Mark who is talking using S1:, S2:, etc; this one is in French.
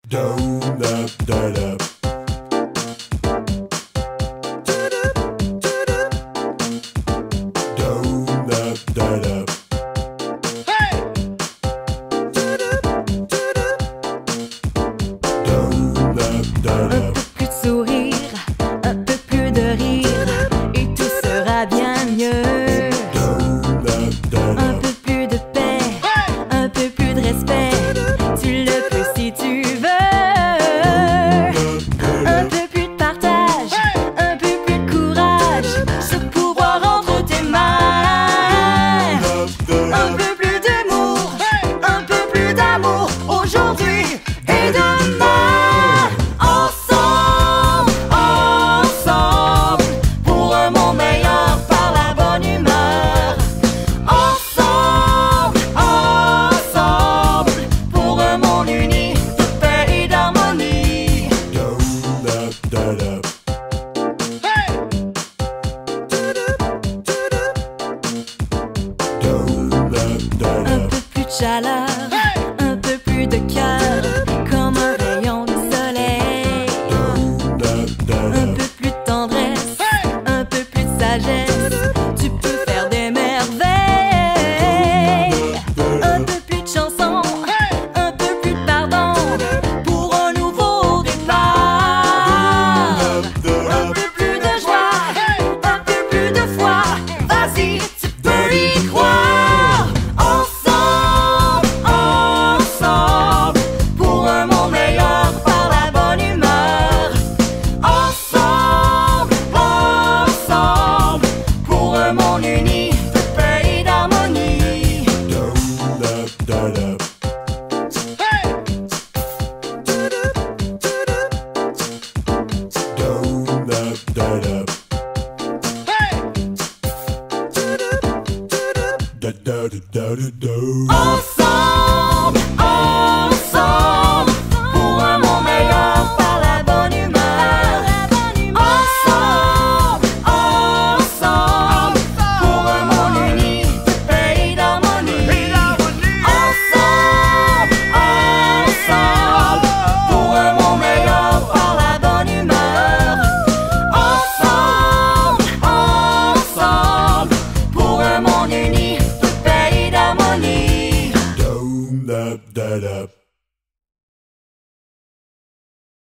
S1: peu plus de sourire, un peu plus de rire, et tout sera bien mieux. Un peu plus de paix, un peu plus de respect, tu le peux si tu veux. Un peu plus de partage, un peu plus de courage, ce pouvoir entre tes mains. Un peu plus d'humour, un peu plus d'amour, aujourd'hui et demain. Un peu plus de chaleur, un peu plus de cœur, comme un rayon de soleil. Un peu plus de tendresse, un peu plus de sagesse, tu peux faire des merveilles. Un peu plus de chansons, un peu plus de pardon, pour un nouveau départ. Un peu plus de joie, un peu plus de foi, vas-y, tu peux y croire.
S2: Ensemble,